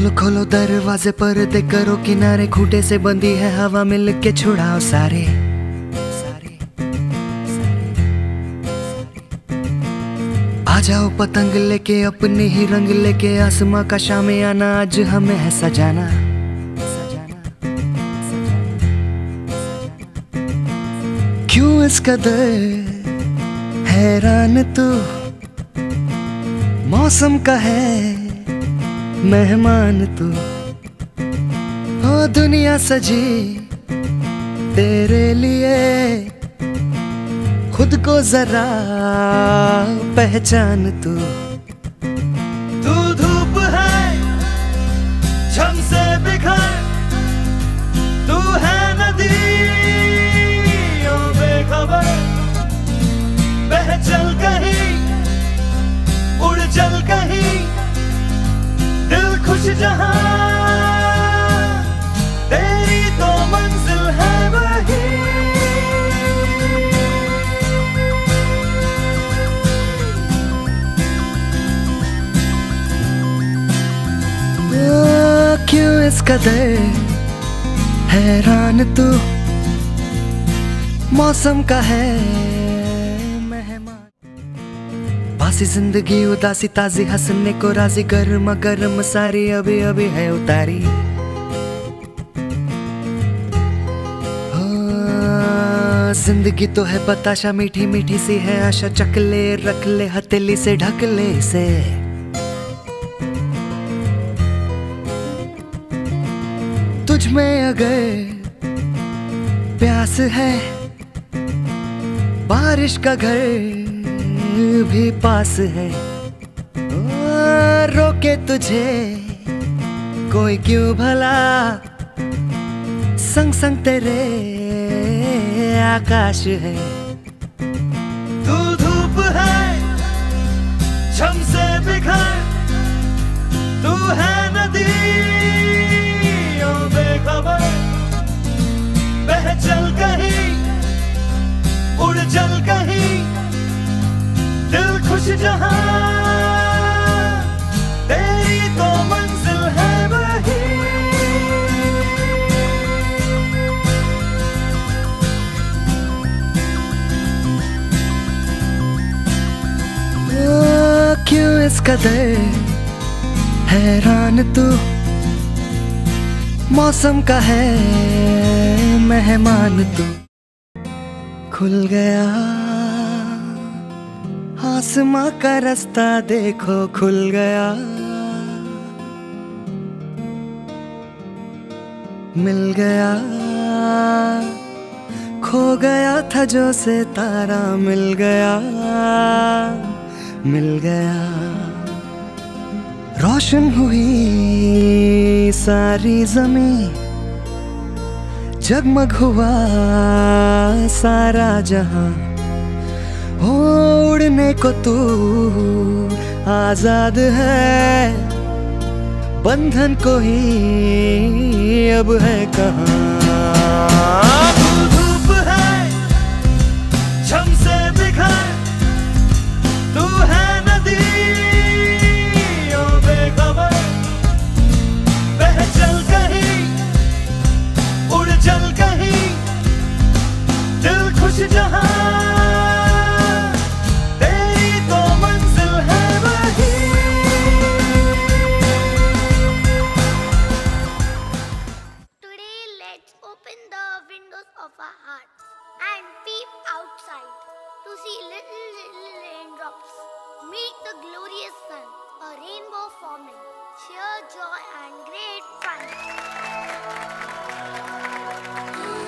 खोलो खोलो दरवाजे पर्दे करो किनारे, खूंटे से बंदी है हवा मिल के छुड़ाओ सारे। आ जाओ पतंग लेके अपने ही रंग लेके, आसमां का शामियाना आज हमें है सजाना। क्यों इस कदर हैरान तू, मौसम का है मेहमान तू। ओ दुनिया सजी तेरे लिए, खुद को जरा पहचान तू। तू धूप है झम से बिखर, तू है नदी ओ बेखबर। बह चल कहीं उड़ चल कहीं, दिल खुश जहां तेरी तो मंजिल है वही। क्यों इस कदर हैरान तू, मौसम का है मेहमान। बासी जिंदगी उदासी ताजी, हंसने को राजी, गर्मा गर्म सारी अभी अभी है उतारी। जिंदगी तो है बताशा, मीठी मीठी सी है आशा, चकले रख ले हथेली से ढक ले इसे। तुझ में अगर प्यास है, बारिश का घर भी पास है। रोके तुझे कोई क्यों भला, संग संग तेरे आकाश है। तू धूप है झम से बिखर, तू है नदी ओ बेखबर। बह चल कहीं उड़ चल कहीं, दिल खुश जहां तेरी तो मंजिल है वही। क्यों इस कदर हैरान तू, मौसम का है मेहमान तू। खुल गया आसमां का रास्ता देखो, खुल गया मिल गया, खो गया था जो से तारा, मिल गया मिल गया। रोशन हुई सारी जमीन, जगमग हुआ सारा जहां। हो उड़ने को तू आजाद है, बंधन को ही अब है कहां। तू धूप है झम से बिखर, तू है नदी ओ बेखबर। बह चल कहीं उड़ चल कहीं, दिल खुश जहां तेरी तो मंजिल है वही। Today let's open the windows of our hearts and peep outside to see little raindrops meet the glorious sun, a rainbow forming cheer, joy and great fun.